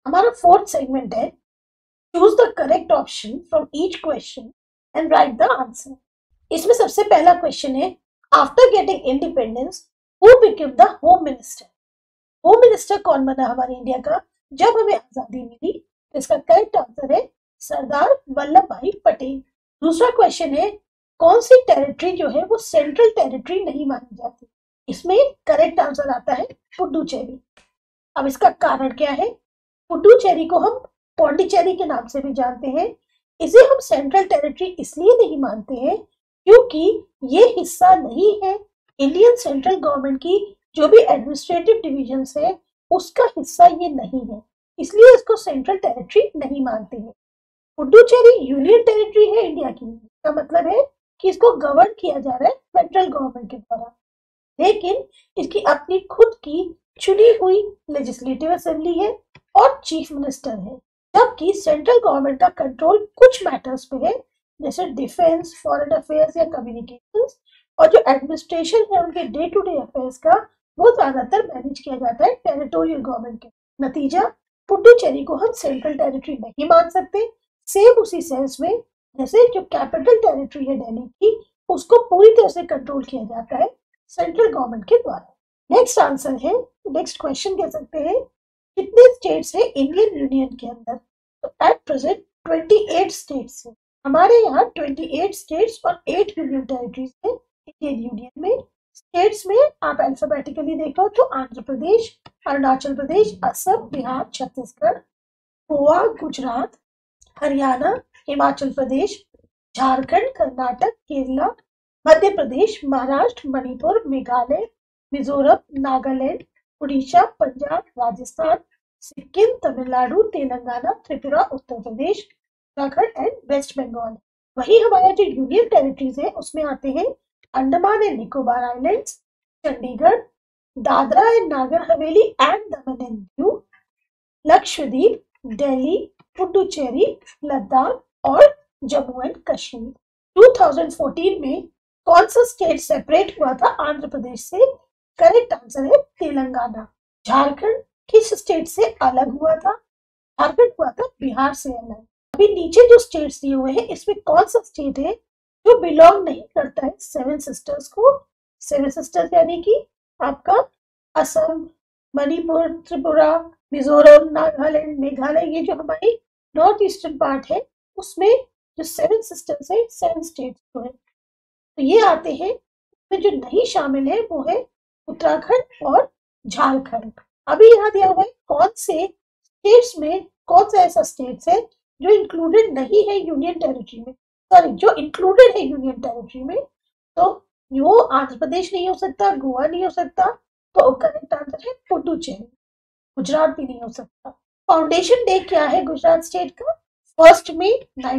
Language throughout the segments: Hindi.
हमारा फोर्थ सेगमेंट है choose the correct option from each question and write the answer. इसमें सबसे पहला क्वेश्चन है, after getting independence who became the home minister. Home minister कौन बना हमारे इंडिया का जब हमें आजादी मिली? तो इसका करेक्ट आंसर है सरदार वल्लभ भाई पटेल। दूसरा क्वेश्चन है, कौन सी टेरिटरी जो है वो सेंट्रल टेरिटरी नहीं मानी जाती? इसमें करेक्ट आंसर आता है पुडुचेरी। अब इसका कारण क्या है? पुडुचेरी को हम पौंडीचेरी के नाम से भी जानते हैं। इसे हम सेंट्रल टेरिटरी इसलिए नहीं मानते हैं क्योंकि ये हिस्सा नहीं है इंडियन सेंट्रल गवर्नमेंट की जो भी एडमिनिस्ट्रेटिव डिविजन्स है उसका हिस्सा ये नहीं है, इसलिए इसको सेंट्रल टेरिटरी नहीं मानते हैं। पुडुचेरी यूनियन टेरिटरी है इंडिया की। इसका मतलब है कि इसको गवर्न किया जा रहा है फेडरल गवर्नमेंट के द्वारा, लेकिन इसकी अपनी खुद की चुनी हुई लेजिस्लेटिव असेंबली है और चीफ मिनिस्टर है। जबकि सेंट्रल गवर्नमेंट का कंट्रोल कुछ मैटर्स पे है जैसे डिफेंस, फॉरेन अफेयर्स या कम्युनिकेशंस, और जो एडमिनिस्ट्रेशन है उनके डे टू डे अफेयर्स का वो ज्यादातर मैनेज किया जाता है टेरिटोरियल गवर्नमेंट के। नतीजा, पुडुचेरी को हम सेंट्रल टेरिटरी नहीं मान सकते। सेम उसी सेंस में जैसे जो कैपिटल टेरिटरी है दिल्ली की उसको पूरी तरह से कंट्रोल किया जाता है सेंट्रल गवर्नमेंट के द्वारा। नेक्स्ट आंसर है, नेक्स्ट क्वेश्चन कह सकते हैं, कितने स्टेट्स है इंडियन यूनियन के अंदर? तो एट प्रेजेंट 28 स्टेट्स है हमारे यहाँ। 28 स्टेट्स और 8 यूनियन टेरिटरीज है इंडियन यूनियन में। स्टेट्स में आप अल्फाबेटिकली देखो तो आंध्र प्रदेश, अरुणाचल प्रदेश, असम, बिहार, छत्तीसगढ़, गोवा, गुजरात, हरियाणा, हिमाचल प्रदेश, झारखंड, कर्नाटक, केरला, मध्य प्रदेश, महाराष्ट्र, मणिपुर, मेघालय, मिजोरम, नागालैंड, उड़ीसा, पंजाब, राजस्थान, सिक्किम, तमिलनाडु, तेलंगाना, त्रिपुरा, उत्तर प्रदेश, उत्तराखंड एंड वेस्ट बंगाल। वही हमारा जो यूनियन टेरिटरीज है उसमें आते हैं Andaman and Nicobar islands, Chandigarh, Dadra and Nagar Haveli and Daman and Diu, Lakshadweep, Delhi, Puducherry, Ladakh और जम्मू एंड कश्मीर। 2014 में कौन सा स्टेट सेपरेट हुआ था आंध्र प्रदेश से? करेक्ट आंसर है तेलंगाना। झारखंड किस स्टेट से अलग हुआ था? झारखंड हुआ था बिहार से अलग। अभी नीचे जो स्टेट्स दिए हुए हैं इसमें कौन सा स्टेट है जो बिलोंग नहीं करता है सेवन सिस्टर्स को? सेवन सिस्टर्स यानी कि आपका असम, मणिपुर, त्रिपुरा, मिजोरम, नागालैंड, मेघालय, ये जो हमारी नॉर्थ ईस्टर्न पार्ट है उसमें जो सेवन सिस्टर्स है, सेवन स्टेट्स जो है, तो ये आते हैं। इसमें जो नहीं शामिल है वो है उत्तराखंड और झारखंड। अभी यहाँ दिया हुआ है कौन से स्टेट्स में कौन सा ऐसा स्टेट्स है जो इंक्लूडेड नहीं है यूनियन टेरिटरी में, सॉरी जो इंक्लूडेड है यूनियन टेरिटरी में। तो वो आंध्र प्रदेश नहीं हो सकता, गोवा नहीं हो सकता, तो करेक्ट आंसर है पुडुचेरी। गुजरात भी नहीं हो सकता। फाउंडेशन डे क्या है गुजरात स्टेट का? 1 मई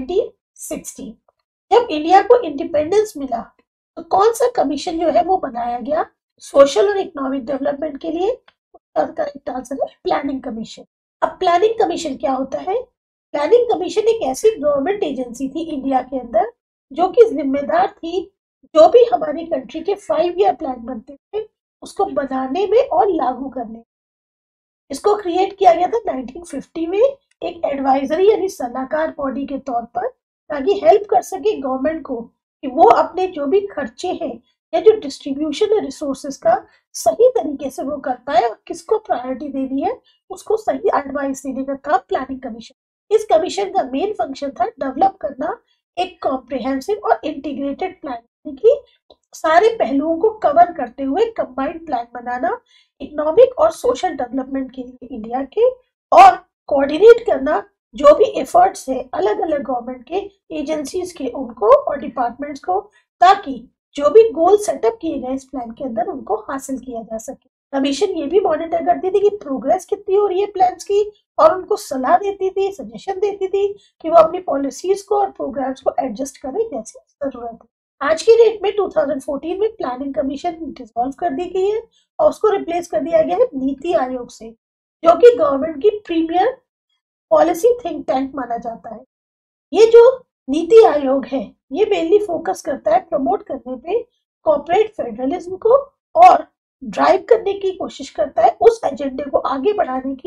1960। जब इंडिया को इंडिपेंडेंस मिला तो कौन सा कमीशन जो है वो बनाया गया सोशल और इकोनॉमिक डेवलपमेंट के लिए? उसका करेक्ट आंसर है प्लानिंग कमीशन। अब प्लानिंग कमीशन क्या होता है? प्लानिंग कमीशन एक ऐसी गवर्नमेंट एजेंसी थी इंडिया के अंदर जो कि जिम्मेदार थी जो भी हमारी कंट्री के 5 ईयर प्लान बनते थे उसको बनाने में और लागू करने में। इसको क्रिएट किया गया था 1950 में एक एडवाइजरी यानी सलाहकार बॉडी के तौर पर, ताकि हेल्प कर सके गवर्नमेंट को कि वो अपने जो भी खर्चे हैं या जो डिस्ट्रीब्यूशन है रिसोर्सेज का सही तरीके से वो कर पाए और किसको प्रायोरिटी देनी है उसको सही एडवाइस देने का काम प्लानिंग कमीशन। इस कमीशन का मेन फंक्शन था डेवलप करना एक कॉम्प्रिहेंसिव और इंटीग्रेटेड प्लान की सारे पहलुओं को कवर करते हुए कंबाइंड प्लान बनाना इकोनॉमिक और सोशल डेवलपमेंट के लिए इंडिया के, और कोऑर्डिनेट करना जो भी एफर्ट्स है अलग अलग गवर्नमेंट के एजेंसीज के उनको और डिपार्टमेंट्स को, ताकि जो भी गोल सेटअप किए गए इस प्लान के अंदर उनको हासिल किया जा सके। कमीशन ये भी मॉनिटर करती थी कि प्रोग्रेस कितनी हो रही है प्लान्स की और उनको सलाह देती थी, सजेशन देती थी कि वो अपनी पॉलिसीज को और प्रोग्राम्स को एडजस्ट करें जैसे जरूरत है। आज की डेट में 2014 में प्लानिंग कमीशन डिसॉल्व कर दी गई है और उसको रिप्लेस कर दिया गया है नीति आयोग से, जो कि गवर्नमेंट की प्रीमियर पॉलिसी थिंक टैंक माना जाता है। ये जो नीति आयोग है ये मेनली फोकस करता है प्रमोट करने पे कॉर्पोरेट फेडरलिज्म को और ड्राइव करने की कोशिश करता है उस एजेंडे को आगे बढ़ाने की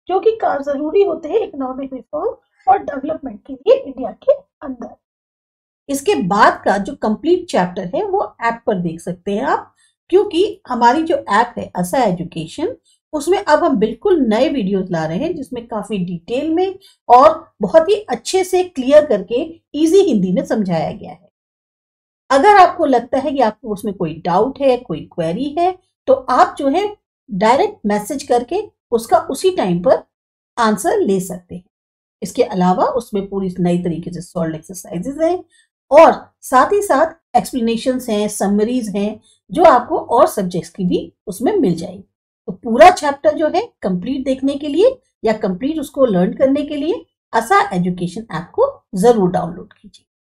जो कि जरूरी होते हैं इकोनॉमिक रिफॉर्म और डेवलपमेंट के लिए इंडिया के अंदर। इसके बाद का जो कंप्लीट चैप्टर है वो ऐप पर देख सकते हैं आप, क्योंकि हमारी जो ऐप है आशा एजुकेशन, उसमें अब हम बिल्कुल नए वीडियोस ला रहे हैं जिसमें काफी डिटेल में और बहुत ही अच्छे से क्लियर करके इजी हिंदी में समझाया गया है। अगर आपको लगता है कि आपको उसमें कोई डाउट है, कोई क्वेरी है, तो आप जो है डायरेक्ट मैसेज करके उसका उसी टाइम पर आंसर ले सकते हैं। इसके अलावा उसमें पूरी नई तरीके से सॉल्व एक्सरसाइजेज हैं और साथ ही साथ एक्सप्लेनेशंस हैं, समरीज हैं, जो आपको और सब्जेक्ट्स की भी उसमें मिल जाएगी। तो पूरा चैप्टर जो है कंप्लीट देखने के लिए या कंप्लीट उसको लर्न करने के लिए आशा एजुकेशन ऐप को जरूर डाउनलोड कीजिए।